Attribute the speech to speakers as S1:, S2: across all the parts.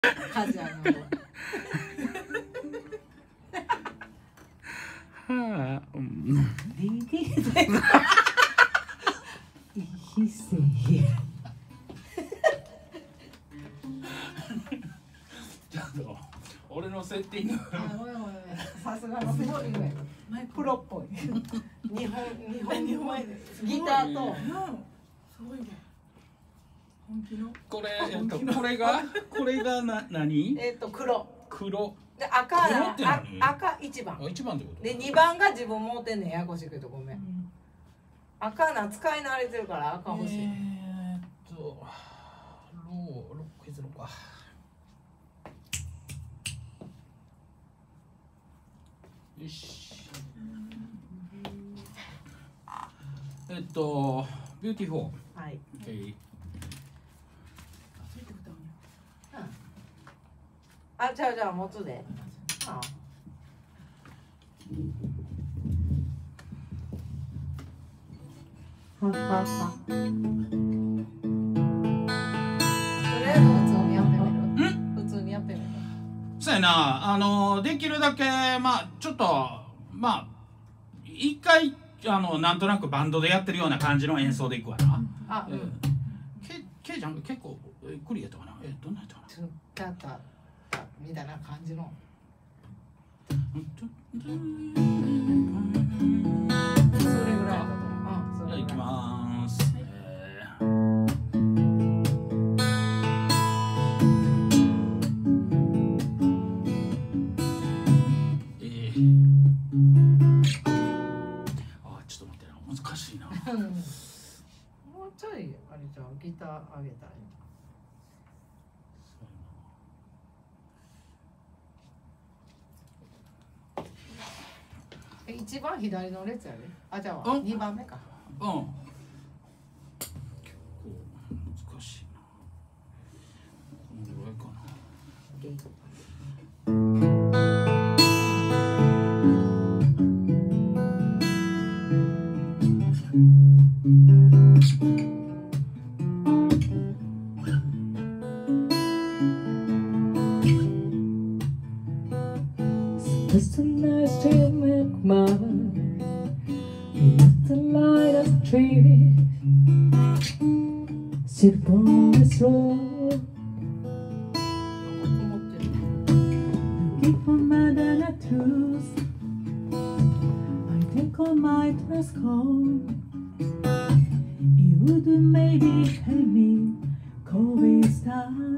S1: カジュアルの。
S2: はあ、
S1: リリーで。一世。
S2: ちょっと俺のセッティング。
S1: あ、ごめんごめん。さすがのすごいね。プロっぽい。日本ギターと。
S3: すごいね。本気の。
S2: これが何？
S1: 黒。
S2: 黒。
S1: で赤一番。
S2: 一番ってこと？
S1: で二番が自分持ってんねん、ややこしいけどごめん。赤な使い慣れてるから赤欲しい。
S2: ロック削ろうか。よし。ビューティフォー。
S1: はい。あ、じゃあ持つで。ああ。とりあえず普通にやってみる。普通にやってみる。
S2: そうやな、できるだけちょっと一回なんとなくバンドでやってるような感じの演奏でいくわな。
S1: あ、
S2: ケイちゃん結構クリやったかな。どんなやったかな。
S1: タタタみたいな感じの。それぐらいだと思う。
S2: じゃあ行きます。ちょっと待ってな、難しいな。
S1: もうちょいあれじゃギター上げたい。一番左の列やで。あ、じゃあ二番目か。
S2: 結構難しいな。このぐらいかな。
S4: Just a nice to make mine beneath the light of trees. Sit upon this road, keep on mad and a truth. I take on my dress code. You would maybe hate me, Kobe style.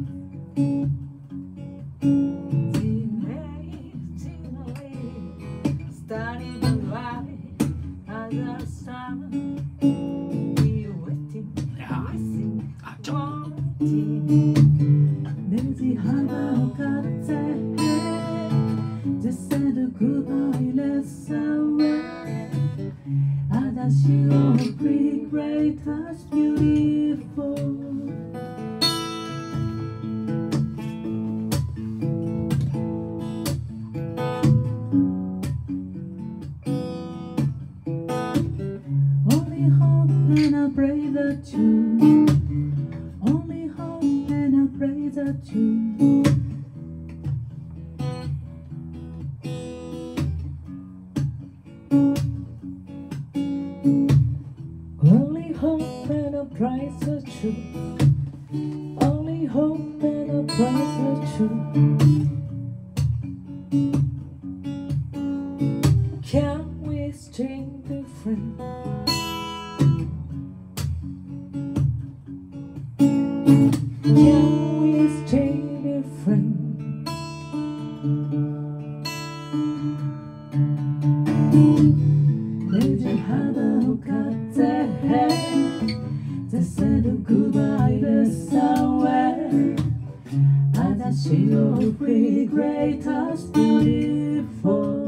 S4: Lazy harbor captain just said goodbye, let's away. Adashi of pretty great, that's beautiful. Only hope and I pray that you, only hope and I pray that you, only hope and I pray that you, only hope and I pray that you. Can we stay different? Can we stay different? Did you have a look at the head? They said goodbye to somewhere. Adashi of pretty great, that's beautiful.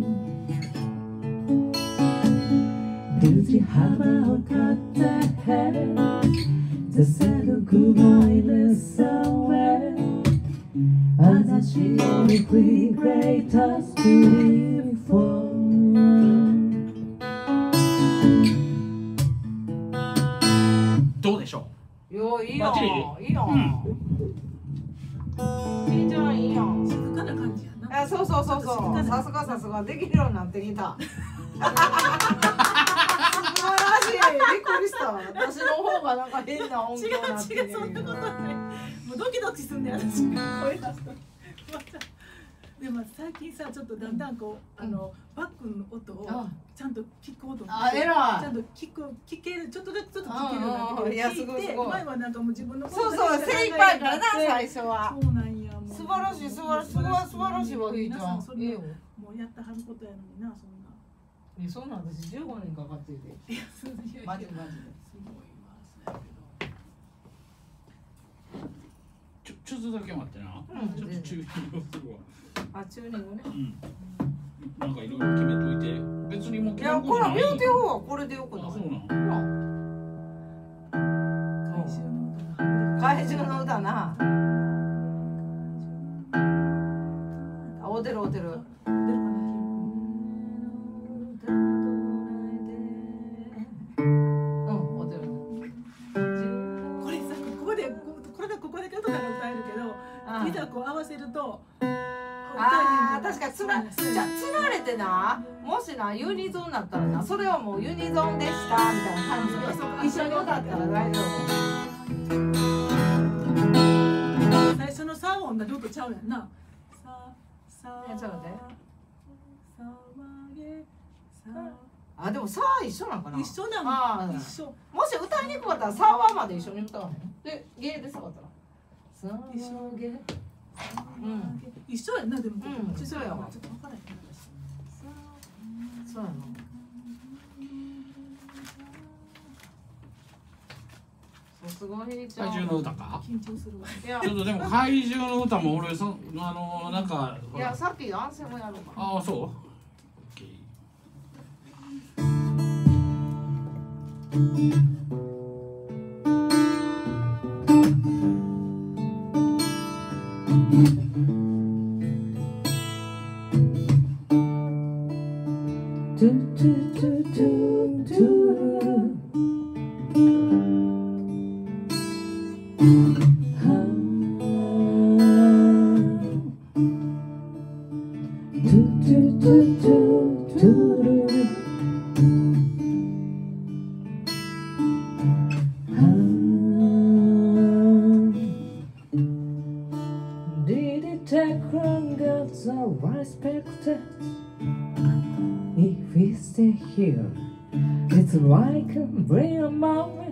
S4: Did you have a look at the head? They said goodbye to somewhere. Adashi of pretty great, that's beautiful.
S2: どうでしょう。
S1: よ、いいよ
S2: バッチリ。
S1: いいよ。 いいじゃんいいやん。
S3: 静かな感じやな。
S1: そうそうそうそう。さすがさすができるようになってきた。素晴らしい。びっくりした。私の方がなんか変な音響になってる。
S3: 違うそんなことない。もうドキドキすんねん私。声出すと。でも最近さちょっとだんだんこうバックの音をちゃんと聞く音
S1: あ、偉い。
S3: ちゃんと聞けるちょっとだけちょっと聞けるようになって聞いて前はなんかもう自分の
S1: そうそう精一杯からな最初は。
S3: そうなんやもう
S1: 素晴らしい素晴らしい素晴らしいわひーちゃん。
S3: それもうやったはることやのになそんな。
S1: そんなん私15年かかってるで。
S3: いやそういや
S1: マジで。
S3: すごいわそうやけど。
S2: ちょっとだけ待ってな。ちょっと注意をするわ。
S1: あ、チューニングね。
S2: なんかいろいろ決めといて、別にもう
S1: いや、これビューティー4はこれでよくない？
S2: あ、そうなの。
S1: 怪獣の歌な。あ、おてるおてる。
S3: いざこう合わせると
S1: ああ確かにじゃあつられてなもしなユニゾンになったらなそれはもうユニゾンでしたみたいな感じで一緒に歌ったら大丈夫。
S3: 最初のサー音がちょっとちゃうやんな。
S1: あでもさあ一緒なんかな。
S3: 一緒なん
S1: あ一緒。もし歌いにくかったらさあはまで一緒に歌わへん。でゲーでさかったら。一緒ゲー。
S3: 一緒やんなでも。
S1: 一緒やわ。
S3: ちょっと分からへん。
S1: そうやな。さすがにちゃん。
S2: 怪獣の歌か。
S3: 緊張するわ。
S2: ちょっとでも怪獣の歌も俺なんか。
S1: いやさっきアンセムやろうか。
S2: ああそう。
S4: If we stay here, it's like a real moment.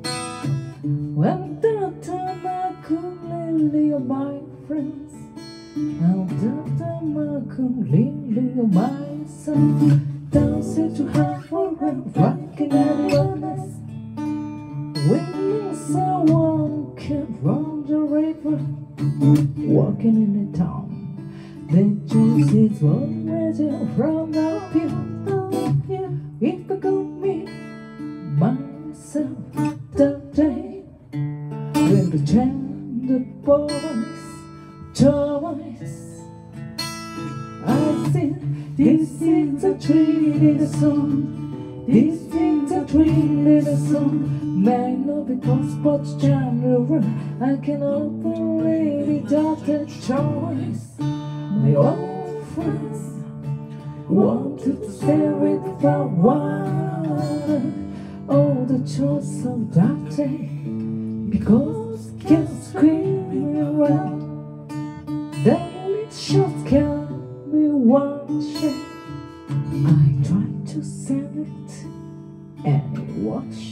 S4: When the time I could leave my friends, and the time I could leave myself, dancing to have forever, rocking at oneness. When someone can run the river, walking in the town. The juice is already from up here. If I could meet myself that day, when the gender boys choice, I see this is a three little song. This is a three little song. May not be possible to genre. I cannot believe it, just a choice. My old friends wanted to stay with for a while. Oh, the choice of that day, because kids screaming around. Then it just can't be watching. I tried to send it and it watched.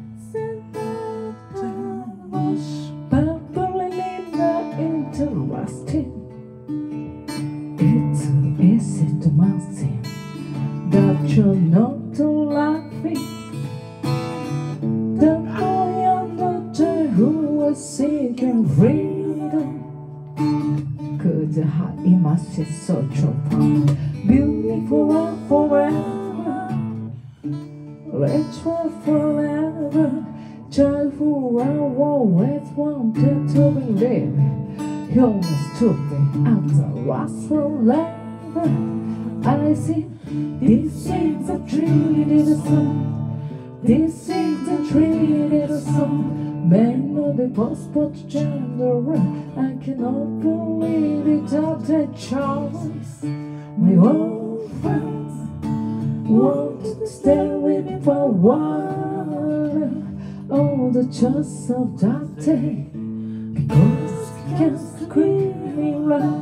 S4: But believe not interesting. It's easy to imagine that you're not laughing. The boy and the girl who was seeking freedom could have imagined such a fun, beautiful and forever, rich for forever, joyful and always wanted to believe. You always took me out the last forever. I see this is a three little song. This is a three little song. Melody post-pop genre, I cannot believe without a chance. My old friends want to stay with me for a while. Oh, the chance of that day, because I can't scream loud.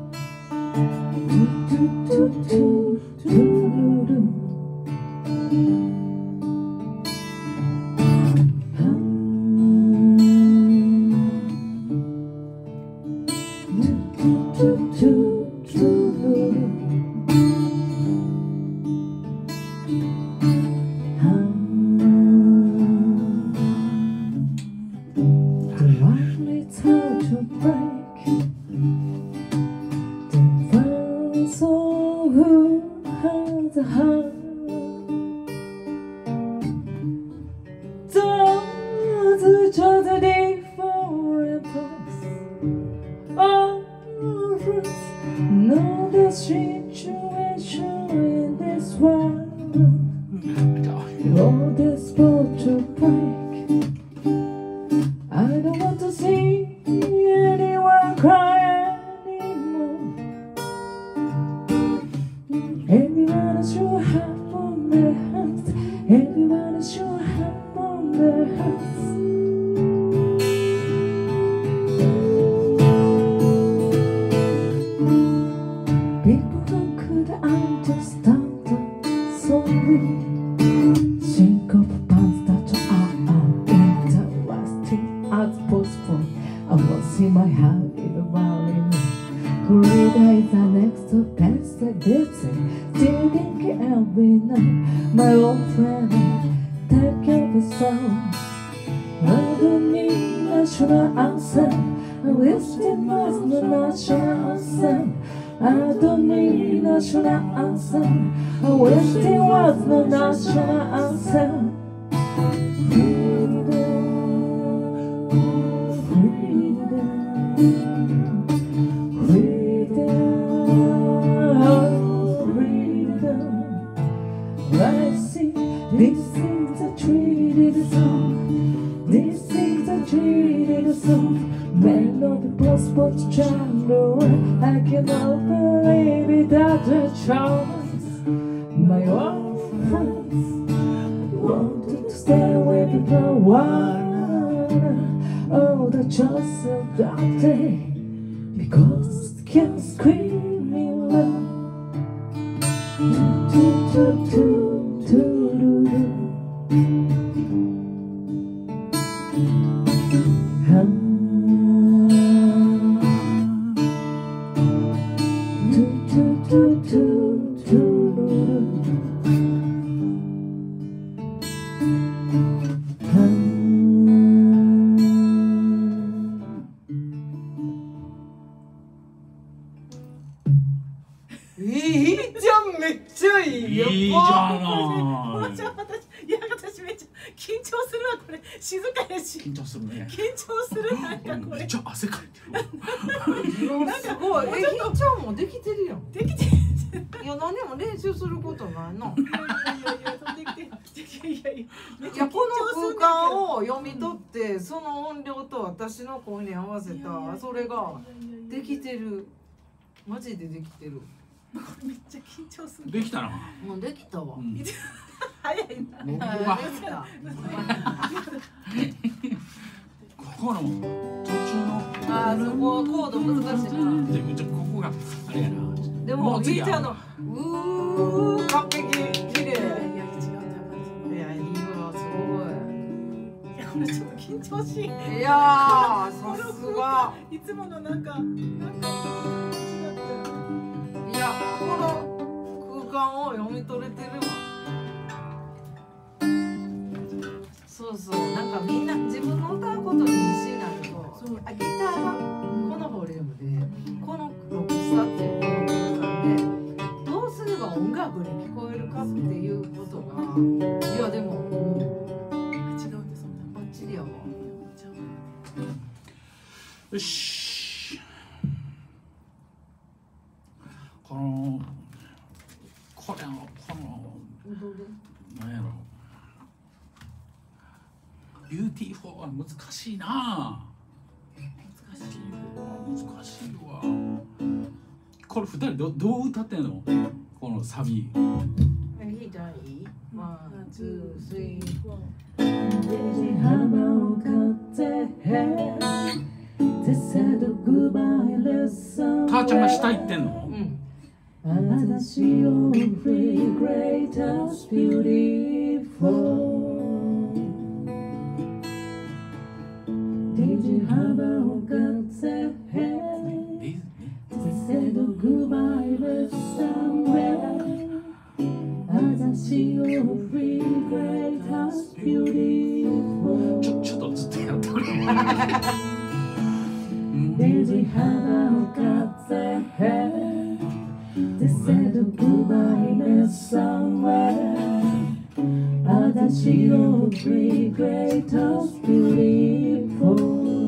S1: 私の声に合わせたそれができてる。マジでできてる。
S3: めっちゃ緊張する。
S2: できたな。
S1: もうできたわ。
S3: 早いな。
S2: 僕は
S1: できた。
S2: ここの途中の
S1: そこはコード難しいな。
S2: でもここがあれやな。
S1: でもみーちゃんの完璧綺麗。いやいいわすごい。
S3: いやこれちょっと緊張しい。
S1: いやーさすが。
S3: いつものなんか
S1: いやこの空間を読み取れてるわ。そうそうなんかみんな自分の歌うことに必死になると、ギターはこのボリュームでこのロックスタっていうこの空間でどうすれば音楽に聞こえるかっていうことがいやでも
S3: 違うんです
S1: バッチリやわ。
S2: よし。このなんやろ。 ビューティフォーは難しいな。難しいわ。これ2人どう歌ってんの？このサビ。
S1: いいじゃん、いい。ワン、ツー、スリー、フォー。
S4: 浜を買ってThey said goodbye listen
S2: 母ちゃんが下行ってんの？
S1: うん。
S4: 私を free greatest beautiful Did you have a concept? They said goodbye somewhere 私を free greatest beautiful
S2: ちょっとずっとやってくれ。
S4: Did you have a concept? They said goodbye somewhere 私を free greatest beautiful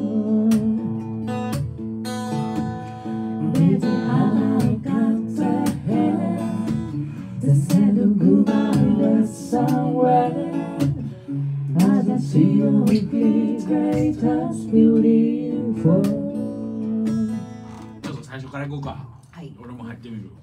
S4: Did you have a concept? They said goodbye somewhere 私を free greatest beautiful
S2: ちょっと最初から行こうか。
S1: はい。
S2: 俺も入ってみる。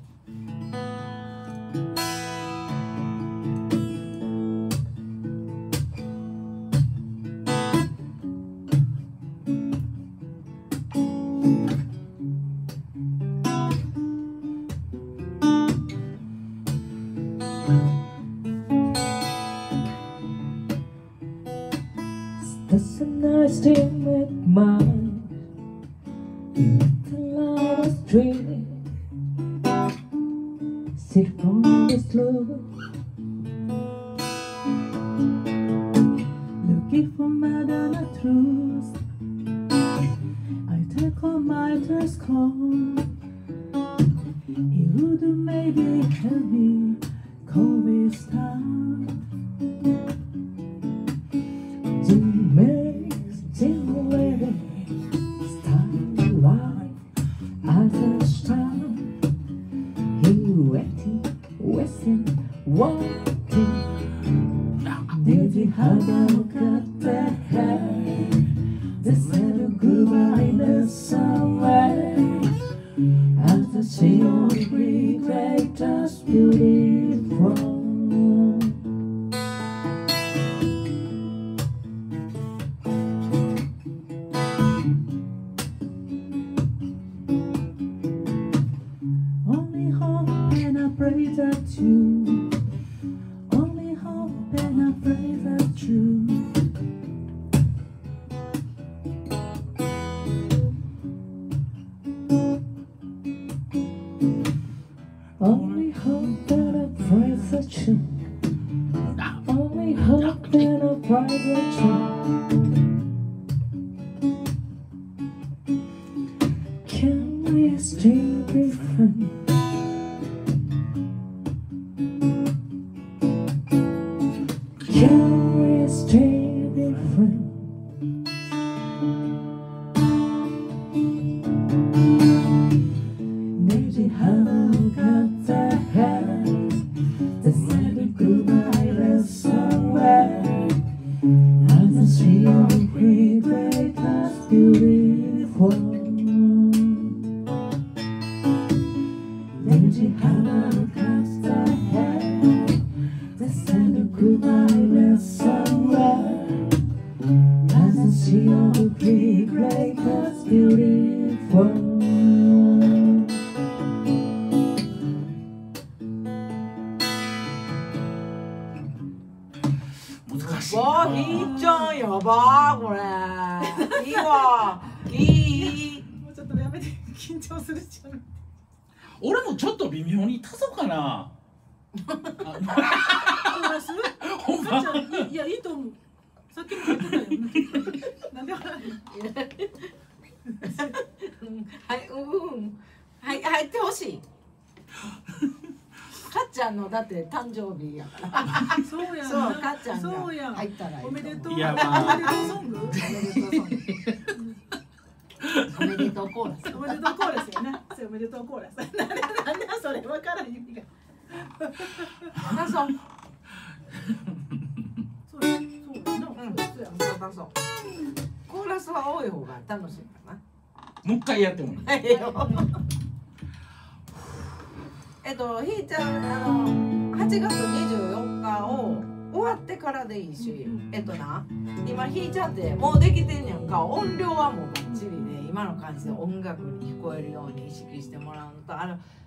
S4: That's a nice thing with mine In the light of street Sit on the slope Looking for Madonna truth I take on my telescope It would maybe help me call me star Did you have a look at the head? They said goodbye somewhere As the sea of greatest beautiful Only hope and I pray that you Only hope and I pray that you Only hope that I pray that you Only hope that I pray that you Can we still be friends? Can we still be friends? Did you have a look at the head? They said goodbye somewhere As the sea of greatest beautiful Did you have a look at the head? They said goodbye somewhere As the sea of greatest beautiful
S2: 難しい
S1: わあ、
S2: な。
S1: ひーちゃんやばーこれ。いいわ。いい。
S3: もうちょっとやめて緊張するじゃん。
S2: 俺もちょっと微妙に足そうかな。
S3: コーラス？
S2: ほんま。
S3: さっちゃんいやいいと思う。さっきも言ってたよ。なんで笑
S1: はい、はい、入ってほしい。かっちゃんのだって誕生日やから。
S3: う？そうやんな。
S1: そう、かっちゃんが
S3: そうやん。
S1: 入ったらいいと思う。
S3: おめでとう。
S2: いやまあ
S3: おめでとうソング？
S1: おめでとうコーラス。
S3: おめでとうコーラスやな。そうおめでとうコーラス。なんだそれわからん意味が。
S1: 話そう。
S3: そうやな。
S1: うん。
S3: そうや
S1: そうそう。コーラスは多い方が楽しいかな。
S2: もう一回やってもらう。
S1: ひーちゃん8月24日を終わってからでいいし、今ひーちゃんってもうできてんやんか。音量はもうバッチリで今の感じで音楽に聞こえるように意識してもらうのと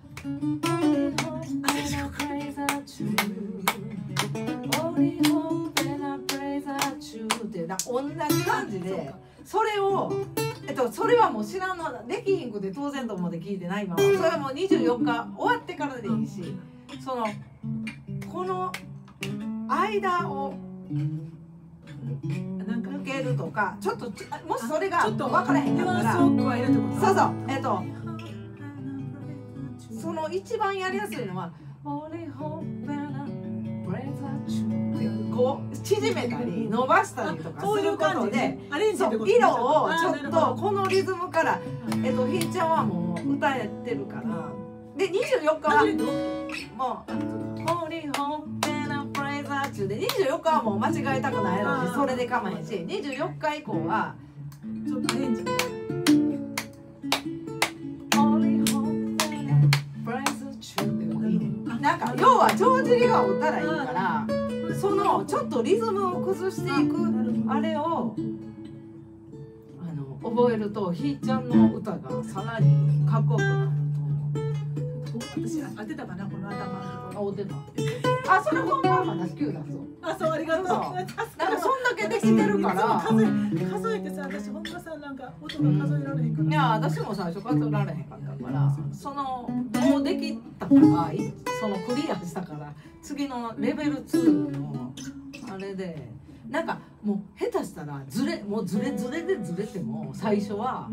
S1: って同じ感じでそれをそれはもう知らんのできひんくて当然と思って聞いてないままそれはもう24日終わってからでいいしこの間を抜けるとかちょっともしそれが分からへんかったらそうその一番やりやすいのはこう縮めたり伸ばしたりとかすることで色をちょっとこのリズムからひーちゃんはもう歌えてるからで24日はもうホーリーホッペナプレイザー中で24日はもう間違えたくないのでそれで構えんし24日以降は
S3: ちょっとアレンジ
S1: なんか要は帳尻がおったらいいからそのちょっとリズムを崩していくあれを覚えるとひーちゃんの歌がさらにかっこよくなると思う。
S3: 私当てたかなこの頭
S1: 当てた。それ本番は私9だそう。
S3: そうありがとう。
S1: なんかそんだけできてるから
S3: 数えてさ私ほんまさなんか音が数えられへんから。
S1: いや私も最初数えられへんかったからもうできたからクリアしたから次のレベル2のあれでなんかもう下手したらズレでずれても最初は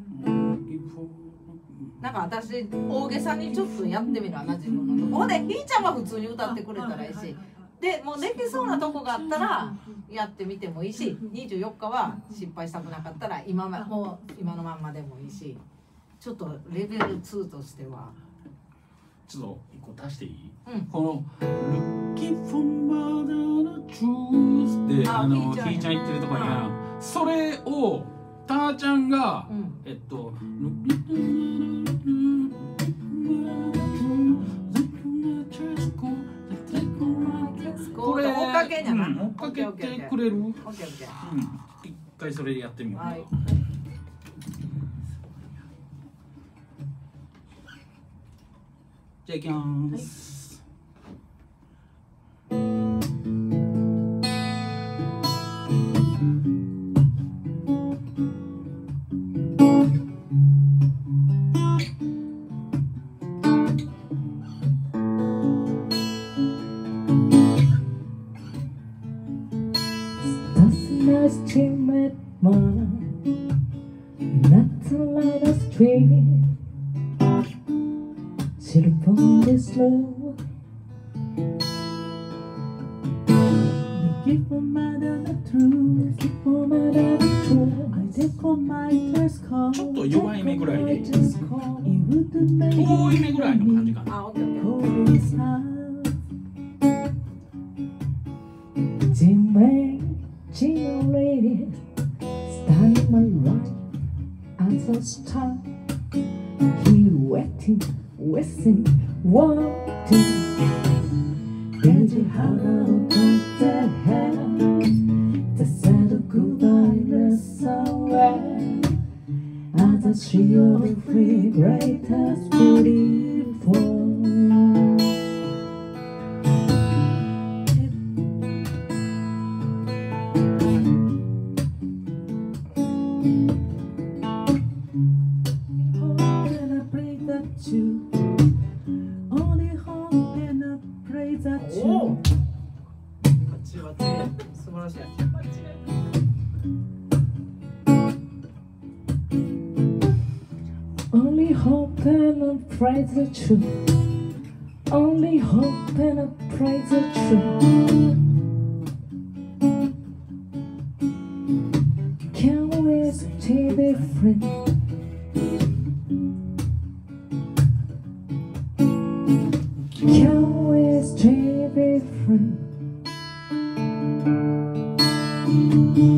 S1: なんか私大げさにちょっとやってみる自分のとこでひーちゃんは普通に歌ってくれたらいいしでもうできそうなとこがあったらやってみてもいいし24日は失敗したくなかったら今のまんまでもいいしちょっとレベル2としては
S2: ちょっと一個足していい？
S1: こ
S2: の Looking for mother truth ってひーちゃん言ってるところにそれをたーちゃんがこれ
S1: 追っかけんやな。
S2: 追っかけてくれる？一回それでやってみようかな。じゃあいきます。ちょっと弱い目ぐらいで遠い目ぐらいの感じかな。
S4: Only hope and pray the truth. Only hope and pray the truth. Can we still be friends? Can we still be friends?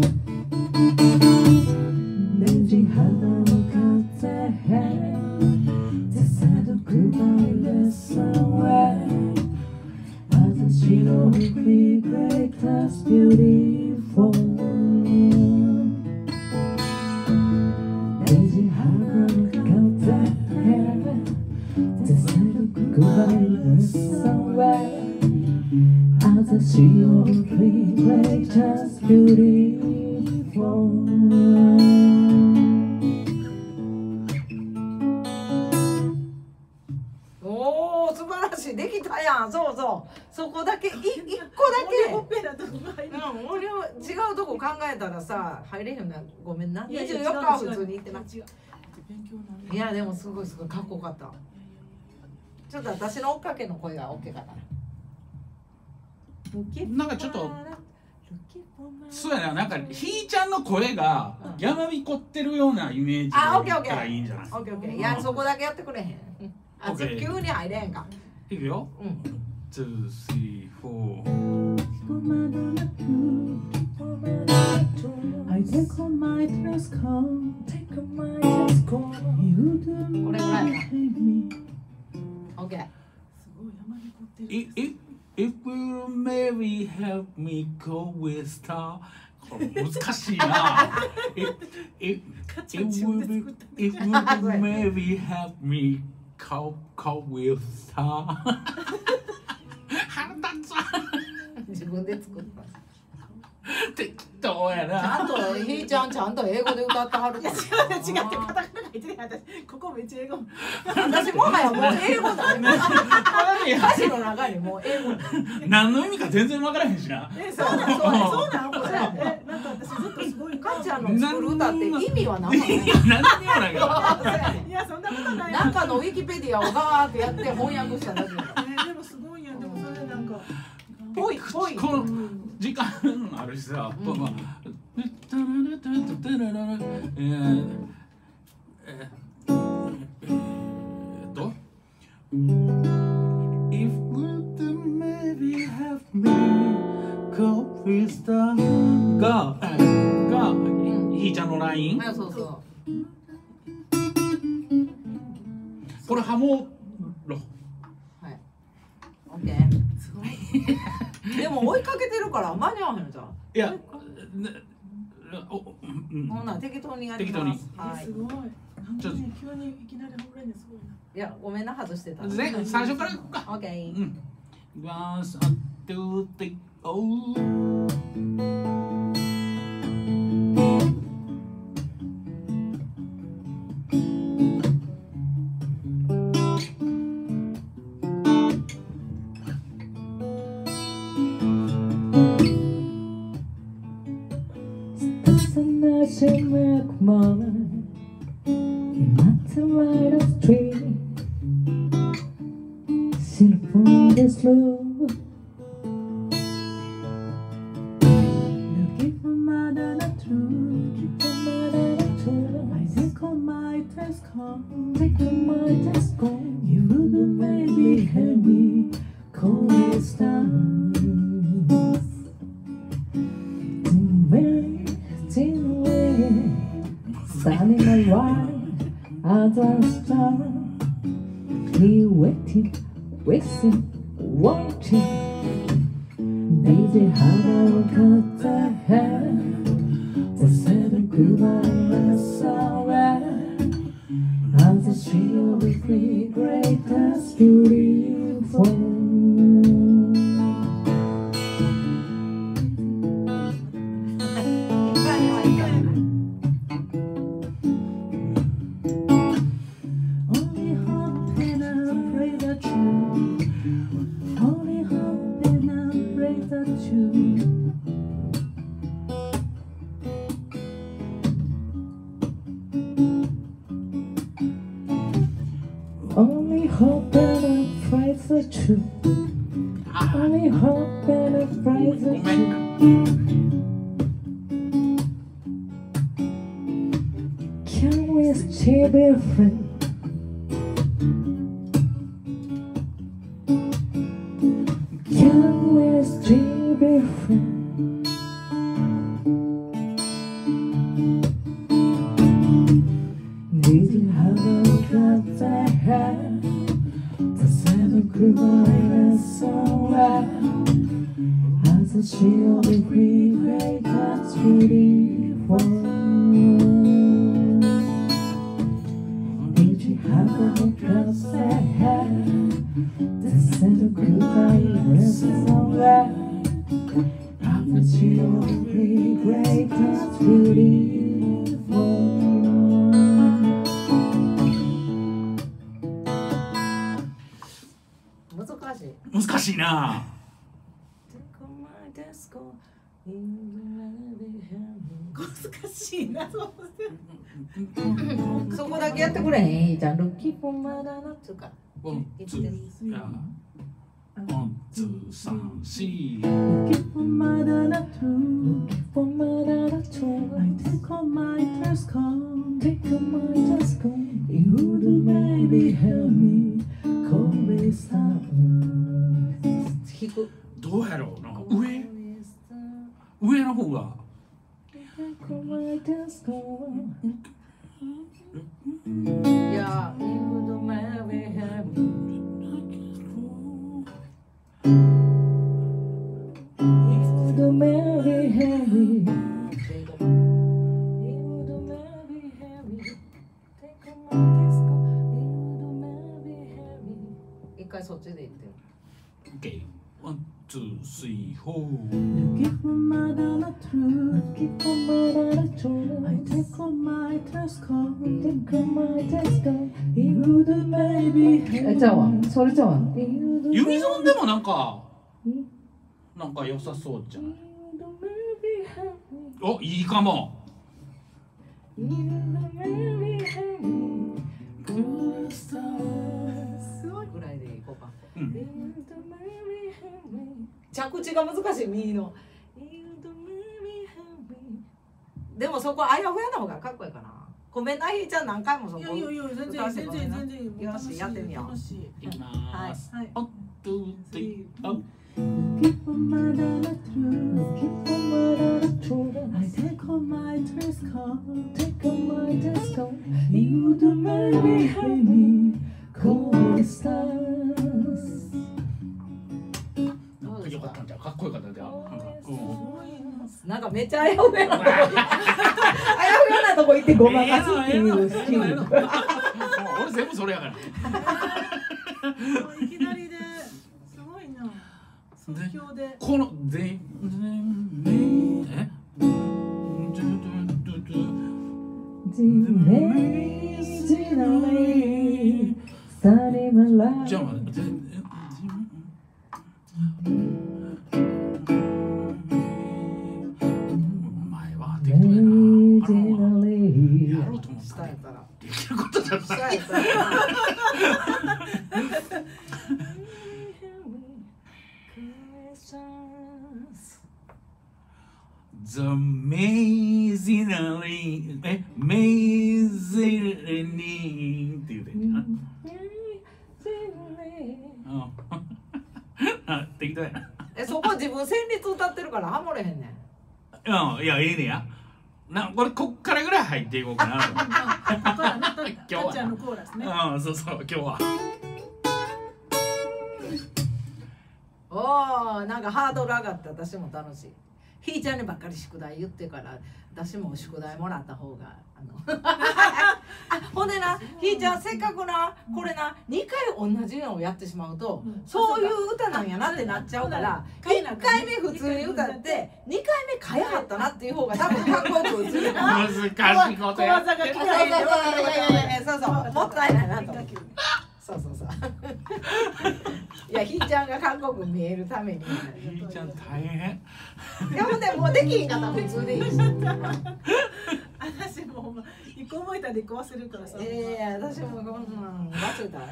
S4: の greatest beautiful Lazy harbor got that hair To say goodbye somewhere As I see your greatest beautiful
S1: おお素晴らしいできたやん。そうそうそこだけ一個だけ
S3: オペラとか入る。
S1: 俺は違うとこ考えたらさ入れへんな。ごめんな。
S3: いやいや
S1: 24日は普通に行ってな。
S3: 違う勉強なんで
S1: いやでもすごいすごいかっこよかった。ちょっと私の追っかけの声が OK かな。
S2: なんかちょっとそうやな、なんかひーちゃんの声がやまびこってるようなイメージで
S1: あ、オッケーオッケ
S2: 言ったらいいんじゃない？
S1: ー。オッケーオッケー。いやそこだけやってくれへん。あ、急に入れへんか。
S2: いくよ。
S1: うん。
S2: 2、3、4
S4: I take on my telescope, take on my telescope. You do
S1: これぐらいやな。オッケー。
S3: すごい山に凝ってる。
S2: If you maybe help me go with star これ難しいなIt will maybe help me go with star 腹立つわ
S1: 自分で作った。
S2: 適当や
S1: ちゃ
S2: なん
S1: とひーちゃんちゃんと英語で歌ってはる。
S3: 違ってカタカナ書いてない私ここめっちゃ英語。
S1: 私もはやもう英語だ。歌詞の中にもう英語。
S2: 何の意味か全然わからへんしな
S3: そうなんこれ。なんか私ずっとすごい
S1: かっちゃんの作る歌って意味は何もない。
S2: 何にもないから
S3: いやそんなことない。
S1: なんかのウィキペディアをガーってやって翻訳しただけ。
S3: でもすごいやん。でもそれなんか
S1: ぽい。
S2: この時間あるしさ、If would maybe have me go with the がひーちゃんのライン
S1: そうそう。
S2: これハモろ
S1: はい。オッケー。すごい。でも追いかけてるから間に合わへんのじゃん。
S2: いや
S1: ほな適当にやり
S2: 適当に
S1: ます。はい。
S3: すごい。なんかね急にいきなり褒めるのすごいな。
S1: いやごめんな外してた。
S2: 最初からいこうか
S1: オッケー。
S2: うん Once I do the oh
S4: She make mine not the right street. She'll find this love. Looking for my data truth, looking for my data truth. I take on my telescope, take on my telescope. You would maybe help me cold stars. Standing around as a star, he waited, waiting, watching. Daisy had all cut the hair. They said goodbye somewhere. As the shield of the greatest beautiful. Only hope and a price for truth. Only hope and a price for truth. Can we still be friends? Can we still be friends? Did you have a got the hair? The goodbye somewhere as a shield of regret that's beautiful. Did you have a cross ahead to send a goodbye somewhere as a shield of regret that's beautiful?
S2: 難しいな。
S3: 難しいな。
S1: そこだけやってくれへん。いいじゃん。ルッキーフォーマダナっつうか。
S2: ワン、ツー、ワン、ツー、サン、シー。
S4: Looking for my data too. Looking for my data too. I take on my telescope. Take on my telescope. You would maybe help me. Call me star.
S1: 引く。
S2: どうやろうな。上の方が。
S4: Take on my telescope.
S1: いや、You would maybe help me.
S4: You would maybe help me.
S1: 一回そっちで言ってよ。
S2: OK。ワン、ツー、スリー、フォー。
S4: Looking for my data too. Looking for my data too. I take on my telescope. Take on my telescope. You would maybe help me. じゃあわ、それじゃあわ。
S2: ユニゾンでもなんか良さそうじゃない。お、いいかも。
S1: ぐらいでいこうか。
S2: うん。
S1: 着地が難しい右の。でもそこあやふやな方がかっこいいかな。ごめんなひーちゃん何回もそこ。
S3: いやいやいや全然全然全然。
S1: よしやってみよう。
S3: 楽しい。
S2: いきます。
S3: はい。
S2: おっとといあ。
S4: Looking for my data too. Looking for my data too. I take on my telescope. Take on my telescope. You would maybe help me. Call me stars.
S2: よかったんじゃかっこよかったんじゃ
S1: なんかめっちゃあやふやなとこあやふやなとこ行ってごまかすっていうスキル。
S2: 俺全部それやから。
S3: いきなりですごいな。即興で。
S2: この全じゃあ待って。やろうと思ったらできることじゃない。The amazingly amazingly って言うてんな。あ、適当やな。
S1: そこ自分旋律歌ってるからハモれへんねん。
S2: いや、ええねや。これこっからぐらい入っていこうかなと思って。今日は。
S3: ちゃんのコーラスね。
S2: そうそう、今日は。
S1: おお、なんかハードル上がって私も楽しい。ひーちゃんにばっかり宿題言ってから私も宿題もらった方がほんでな、ひーちゃんせっかくなこれな2回同じのをやってしまうと、そういう歌なんやなってなっちゃうから1回目普通に歌って2回目変えはったなっていう方が多分かっこよく映るな。
S2: 難しいことや。
S3: 技が来たよ。
S1: そうそう、もったいないなと思って。そうそうそう。いや、ひーちゃんがかっこよく見えるために。
S2: ひーちゃん大変。
S1: いや、ほんでもうできひんかったら普通でいいし。
S3: 私も一個覚えたら一個忘れるからさ。
S1: 私もこんなん忘れた。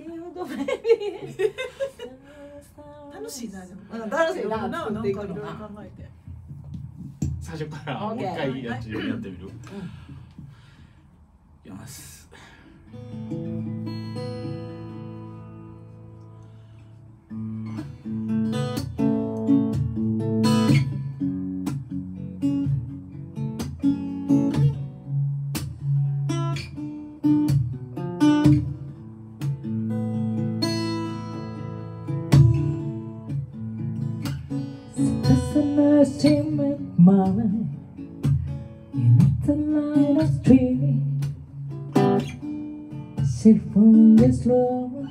S3: 楽しいなでも。
S1: 楽しいな作っていくのな。
S2: 最初からもう一回やってみる。いきます。
S4: intimate mind in the light of street. Sit from this road,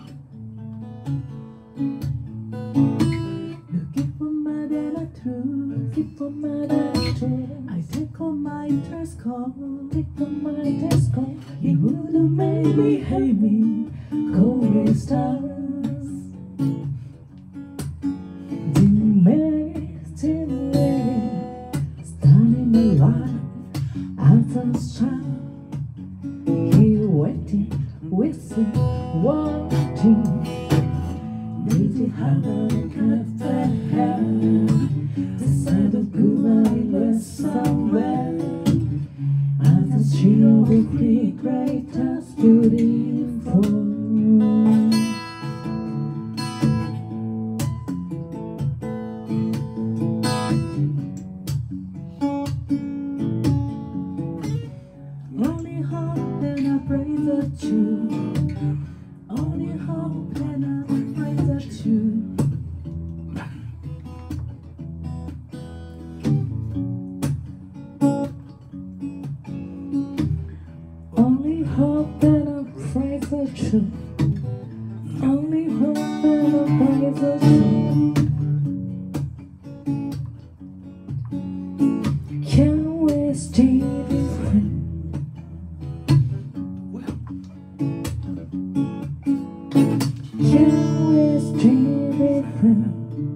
S4: looking for more than a truth, looking for more than a truth. I take on my telescope, take on my telescope. It wouldn't make me hate me, golden stars. Standing alive at the sun, he waiting, waiting, watching. Did you have a cafe? The side of goodbye was somewhere. At the shield of the greatest beautiful. Only hope and I pray that you. Only hope and I pray that you. Only hope and I pray that you. Only hope and I pray that you. Can we stay different? Can we stay different?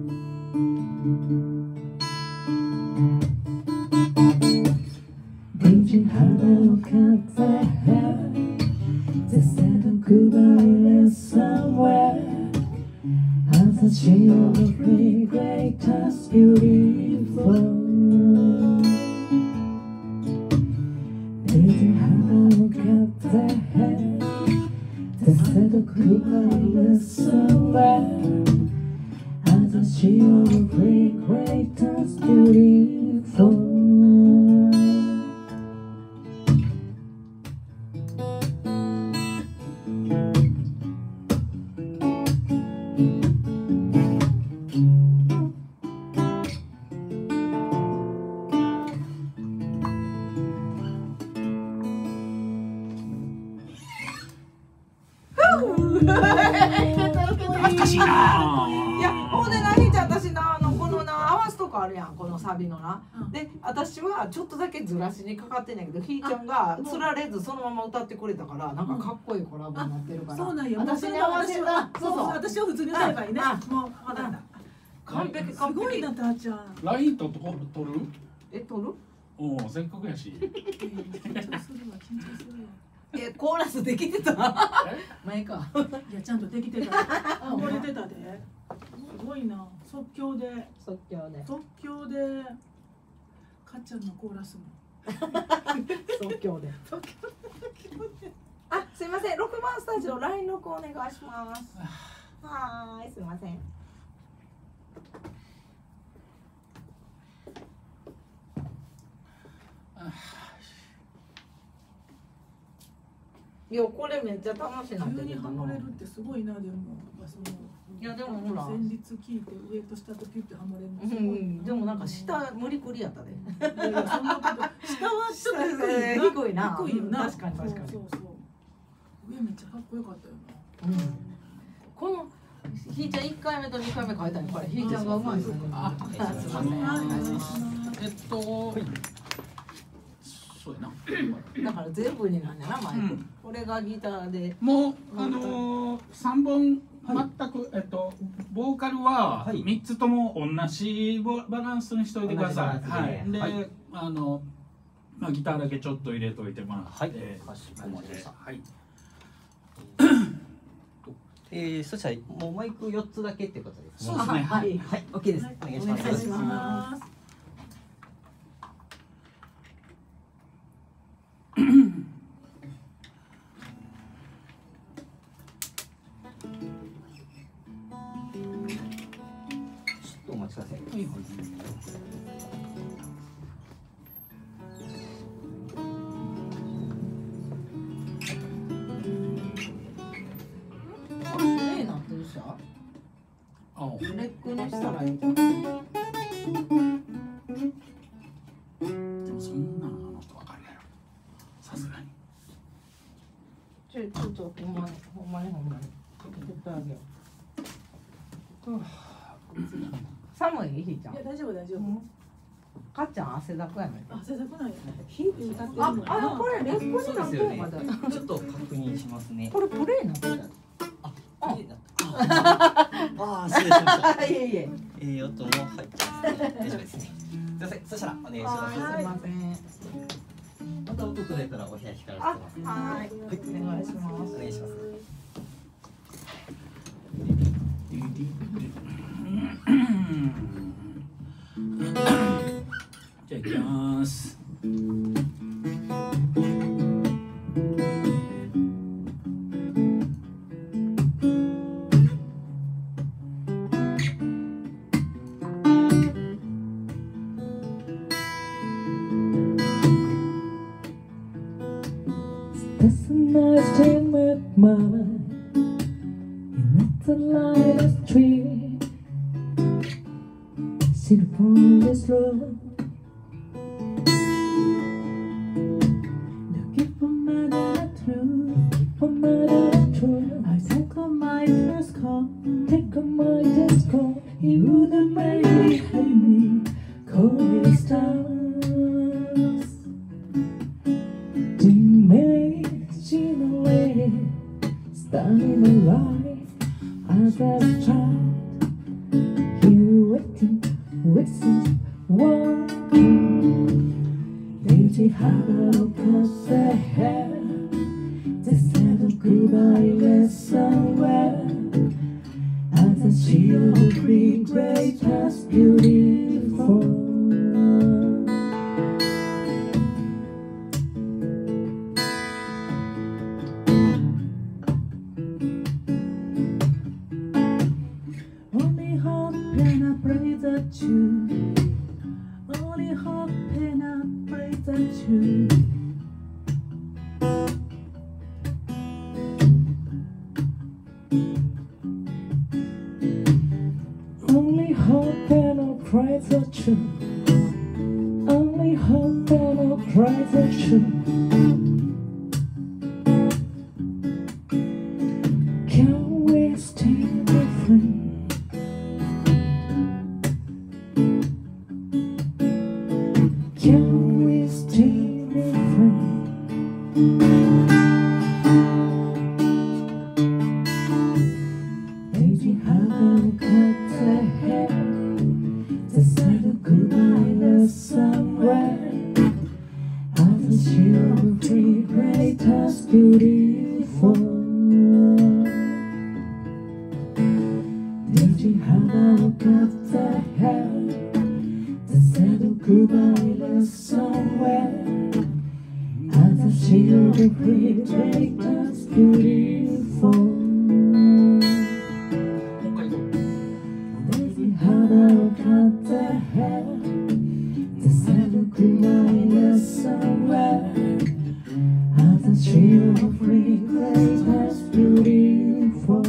S4: Did you have a look at the hair? They said a goodbye somewhere. As a shield of the greatest beautiful. Did you have a look at the hair? They said a goodbye somewhere. As a shield of the greatest beautiful.
S2: 懐かしいない
S1: や、ほんでな、ひーちゃん、私な、このな、合わすとこあるやん、このサビのな。で、私はちょっとだけずらしにかかってんねんけど、ひーちゃんがつられず、そのまま歌ってくれたから、なんかかっこいいコラボになってるから。
S3: そうなんや。
S1: 私に合わせた。
S3: そうそう。私は普通に歌えばいいね。もう分かった。
S1: 完璧、
S3: す
S1: 完璧。
S3: ごいな、たーちゃん。
S2: ラインと取る？
S1: 撮る？
S2: おお、せっかくやし。
S3: 緊張するわ、緊張するわ。
S1: コーラスできてた？前か。
S3: いや、ちゃんとできてた。溺れてたで。すごいな。即興で。
S1: 即興で。
S3: 即興で。かっちゃんのコーラスも。
S1: 即興で。あ、すいません。6番スタジオ LINE 録お願いします。はーい、すいません。いや、これめっちゃ楽しいなって
S3: 急に
S1: 言った
S3: ハモれるってすごいな、でも。
S1: いやでもほら
S3: 旋律聞いて上と下とピュってハモれるの
S1: う
S3: すごい
S1: ん、でもなんか下無理くりやったで。
S3: いやいやそんなこと下はちょっと
S1: 低いな。
S3: 低いよな。
S1: 確かに確かに。
S3: そうそうそう。上めっちゃかっこよかったよな。
S1: うん。このひーちゃん1回目と2回目書いたのこれひーちゃんがうまいですね。
S2: あ、
S1: すいません。お願いします
S2: そうやな。
S1: だから全部になんだなマイク。これがギターで。
S2: もう3本全くボーカルは3つとも同じバランスにしといてください。はい。でまあギターだけちょっと入れといてもらって。はい。かしこまりました。はい。
S5: そしたらもうマイク4つだけってことですね。
S2: そうですね。
S5: はい、はい、OK です。お願いします。
S3: お願いします。
S5: ちょっとお待ちください。はいはい。
S1: レックにしたらいい。
S2: でもそんなあの人わかるやろ、さすがに。
S1: ちょっとほんまに振ってあげよう。寒いひーちゃん。
S3: いや大丈夫大丈夫。
S1: かっちゃん汗だくやねん。
S3: 汗だくないよ。
S1: 火歌ってるの。これレッコになってるまだ。
S5: ちょっと確認しますね。
S1: これプレイなってた。
S5: あ、失礼しました。
S1: いえいえ。
S5: 音も入ってますね。大丈夫ですね。すみません、そしたらお願いします。
S1: すみません。
S5: また音取れたらお部屋光らせてます。
S1: はい、お願いします。
S5: お願いします。
S2: じゃあ行きます。
S4: That's a nice day with mine. And at the light of street, sit upon this road. Looking for mother truth, for mother truth. I take on my test call, take on my test call. You wouldn't make me hate me, call me stars. Starting a life as a child, you waiting, walking. Lady had a look at the hair. They said a goodbye left somewhere. As a shield of regret as beautiful. Only hope and I pray that you only hope and I pray that you only hope and I pray that you can we stay different. Can we stay different? Lady, how come cut the hair? They said a goodbye left somewhere. As a shield of regret as beautiful. Lady, how cut the hair? Said a goodbye left somewhere. As a shield of regret that's beautiful. Daisy had a cut the hair. They said a goodbye left somewhere. As a shield of regret that's beautiful.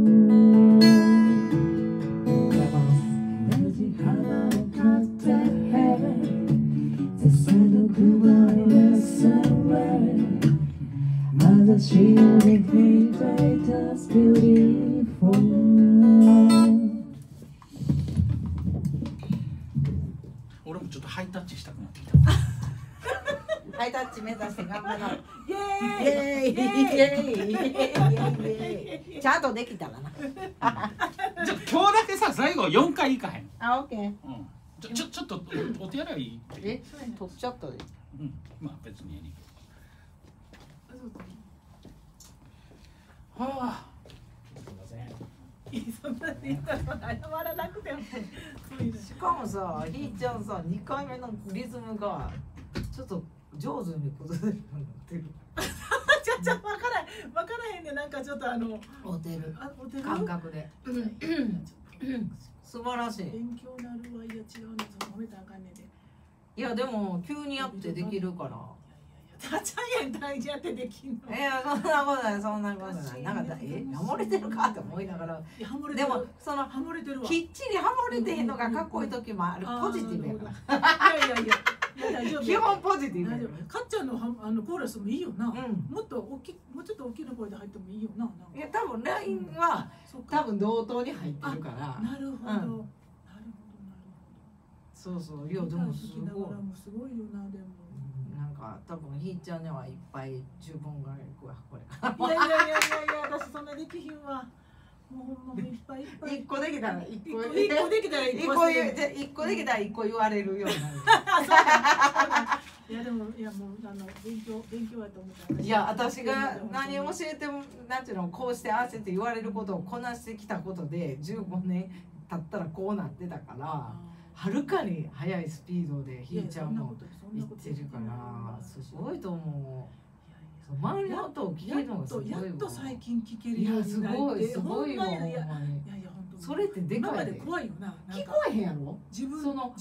S4: Daisy had a cut the hair. They said a goodbye left somewhere. As a shield of regret that's beautiful.
S2: 俺もちょっとハイタッチしたくなってきた。
S1: ハイタッチ目指して頑張ろう。
S3: イ
S1: イエーイイエーイイエーイイエーイ。ちゃんとできたかな。
S2: じゃ今日だけさ、最後4回いかへん。
S1: あ、オッケー。
S2: うん。ちょっとお手洗い行って。
S1: え、取っちゃったで。
S2: うん。まあ別にいいね。はあ。すみません。
S3: そんなに謝らなくても。
S1: しかもさ、ひーちゃんさ、2回目のリズムがちょっと上手に崩れるようになってる。
S3: 分からへんね、なんかちょっと
S1: おてる
S3: おてる
S1: 感覚で。素晴らしい。
S3: 勉強なるわ。いや違うね、褒めたらあかんねんで。
S1: いやでも急にやってできるから。
S3: チャイエン大事やってできんの。
S1: そんなことないそんなことない。なんかハモれてるかって思いながら。でもその
S3: ハモれてるわ。
S1: きっちりハモれてへんのがかっこいい時もある。ポジティブやから。
S3: いや大丈夫。
S1: 基本ポジティブ。
S3: 大丈夫。かっちゃんのコーラスもいいよな。もっともうちょっと大きな声で入ってもいいよな。
S1: いや多分ラインは多分同等に入ってるから。
S3: なるほど。
S1: そうそう。いやでもすごい。
S3: すごいよなでも。
S1: なんか多分ひーちゃんにはいっぱい十分ぐらいこれ。
S3: いや私そんなできひんわ。もうほんまいっぱいいっぱい。
S1: 一個できたら一個
S3: できたら
S1: 一個できたら一個言われるようになる。
S3: いやでももう勉強やと思った。
S1: いや私が何を教えてもなんていうのこうしてああしてって言われることをこなしてきたことで15年経ったらこうなってたから。はるかに速いスピードでひーちゃんも行ってるからすごいと思う。周りの音を聞けるのがすごいわ。
S3: やっと最近聞けるようになって。
S1: すごいわほんまに。それってでかい。今まで
S3: 怖いよな。
S1: 聞こえへんやろ。
S3: 自分の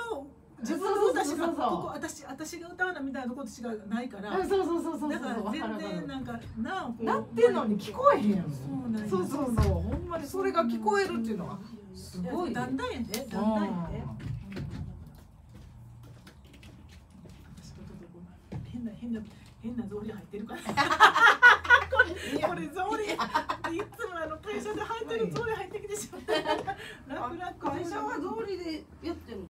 S3: 私が歌うなみたいなことしかないから。
S1: そう
S3: だから全然なんか
S1: なってんのに聞こえへんやろ。そうほんまにそれが聞こえるっていうのはすごい。
S3: だんだんやで。変な草履入ってるから。これ草履。いつも会社で履いてる草履入ってきてしまう。
S1: 会社は草履でやってる。